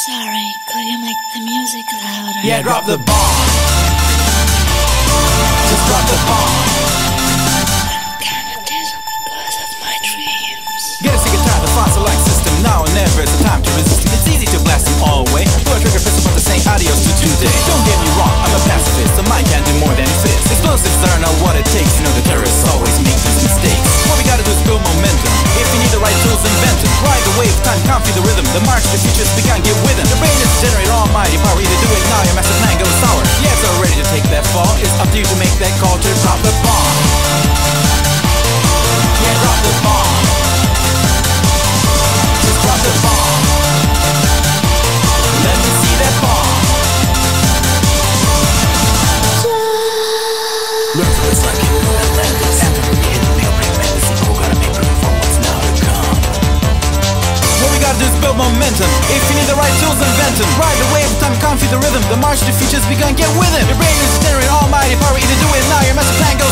Sorry, could you make the music louder? Yeah, drop the bomb. Just drop the bomb. I'm kinda dizzy because of my dreams. Get a secret time, the fossil-like system. Now or never is the time to resist them. It's easy to blast them all away. Pull a trigger, press a button, say adios to today. Don't get me wrong, I'm a pacifist. The mind can't do more than fist. Explosives are not what it takes. You know the terrorists always make these mistakes. What we gotta do is build momentum. If you need the right tools, invent them. Ride the wave, time can't feel the rhythm. The march to the futures began, get with them. Your brain is to generate almighty power. Either do it now, your master plan goes sour. Yeah, it's all ready to take that fall. It's up to you to make that call to drop the bomb. Yeah, drop the bomb. Just drop the bomb. Let me see that bomb. Learn from this like Atlantis. After we hit the nail, bring back the sequel. Gotta make room for what's now to come. What we gotta do is build momentum. If you need the right tools, invent them. Ride the wave, time can't feel the rhythm. The march to the futures begun, get with it. Your brain is generating almighty power. Either do it now, your master plan goes